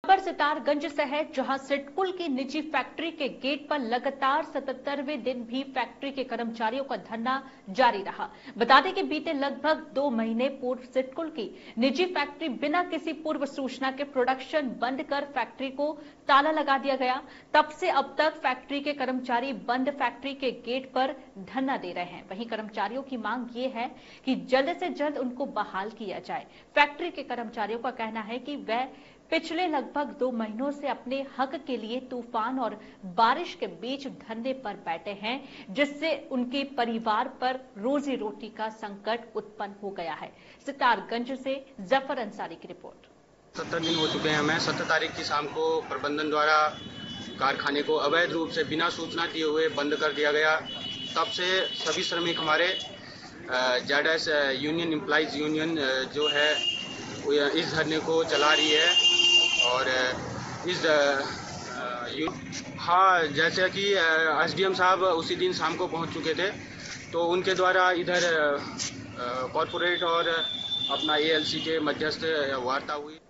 खबर सितारगंज से है, जहां सिडकुल की निजी फैक्ट्री के गेट पर लगातार 77वें दिन भी फैक्ट्री के कर्मचारियों का धरना जारी रहा। बता दें कि बीते लगभग 2 महीने पूर्व सिडकुल की निजी फैक्ट्री बिना किसी पूर्व सूचना के प्रोडक्शन बंद कर फैक्ट्री को ताला लगा दिया गया। तब से अब तक फैक्ट्री के कर्मचारी बंद फैक्ट्री के गेट पर धरना दे रहे हैं। वहीं कर्मचारियों की मांग ये है कि जल्द से जल्द उनको बहाल किया जाए। फैक्ट्री के कर्मचारियों का कहना है कि वह पिछले लगभग 2 महीनों से अपने हक के लिए तूफान और बारिश के बीच धरने पर बैठे हैं, जिससे उनके परिवार पर रोजी रोटी का संकट उत्पन्न हो गया है। सितारगंज से जफर अंसारी की रिपोर्ट। 70 दिन हो चुके हैं। हमें 17 तारीख की शाम को प्रबंधन द्वारा कारखाने को अवैध रूप से बिना सूचना दिए हुए बंद कर दिया गया। तब से सभी श्रमिक हमारे जेडएस यूनियन एम्प्लॉइज यूनियन जो है इस धरने को चला रही है। और इस हाँ, जैसे कि एसडीएम साहब उसी दिन शाम को पहुंच चुके थे, तो उनके द्वारा इधर कॉरपोरेट और अपना एएलसी के मध्यस्थ वार्ता हुई।